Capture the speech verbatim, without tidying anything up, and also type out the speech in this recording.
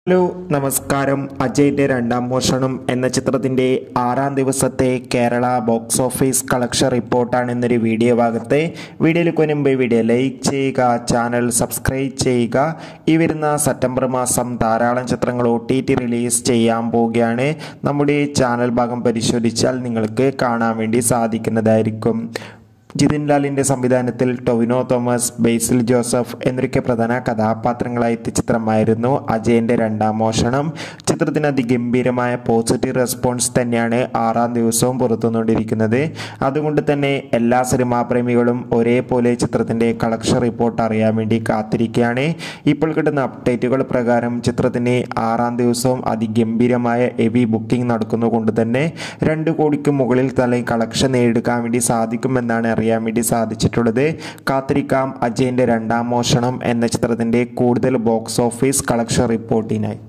Hello നമസ്കാരം. അജയുടെ രണ്ടാം മോഷണം എന്ന ചിത്രത്തിൻ്റെ ആറാം ദിവസത്തെ കേരള ബോക്സ് ഓഫീസ് കളക്ഷൻ റിപ്പോർട്ടാണ് എന്നൊരു വീഡിയോ ഭാഗത്തെ വീഡിയോയിൽ കൊനുമ്പ് വീഡിയോ ലൈക്ക് ചെയ്യുക, ചാനൽ സബ്സ്ക്രൈബ് ചെയ്യുക. ഈ വരുന്ന സെപ്റ്റംബർ മാസം ധാരാളം ചിത്രങ്ങൾ ഒ ടി ടി റിലീസ് ചെയ്യാൻ പോവുകയാണ്. നമ്മുടെ ചാനൽ ഭാഗം പരിശോധിച്ചാൽ നിങ്ങൾക്ക് കാണാൻ വേണ്ടി സാധിക്കുന്നതായിരിക്കും. ജിതിൻ ലാലിൻ്റെ സംവിധാനത്തിൽ ടൊവിനോ തോമസ്, ബേസിൽ ജോസഫ് എന്നൊക്കെ പ്രധാന കഥാപാത്രങ്ങളായി എത്തിയ ചിത്രമായിരുന്നു അജയൻ്റെ രണ്ടാം മോഷണം. ചിത്രത്തിന് അതിഗംഭീരമായ പോസിറ്റീവ് റെസ്പോൺസ് തന്നെയാണ് ആറാം ദിവസവും പുറത്തുവന്നുകൊണ്ടിരിക്കുന്നത്. അതുകൊണ്ട് തന്നെ എല്ലാ സിനിമാ പ്രേമികളും ഒരേപോലെ ചിത്രത്തിൻ്റെ കളക്ഷൻ റിപ്പോർട്ട് അറിയാൻ വേണ്ടി കാത്തിരിക്കുകയാണ്. ഇപ്പോൾ കിട്ടുന്ന അപ്ഡേറ്റുകൾ പ്രകാരം ചിത്രത്തിന് ആറാം ദിവസവും അതിഗംഭീരമായ ഹെവി ബുക്കിംഗ് നടക്കുന്നതുകൊണ്ട് തന്നെ രണ്ട് കോടിക്ക് മുകളിൽ തന്നെ കളക്ഷൻ നേടിയെടുക്കാൻ വേണ്ടി സാധിക്കുമെന്നാണ് അറിയാൻ വേണ്ടി സാധിച്ചിട്ടുള്ളത്. കാത്തിരിക്കാം അജയൻ്റെ രണ്ടാം മോഷണം എന്ന ചിത്രത്തിൻ്റെ കൂടുതൽ ബോക്സ് ഓഫീസ് കളക്ഷൻ റിപ്പോർട്ടിനായി.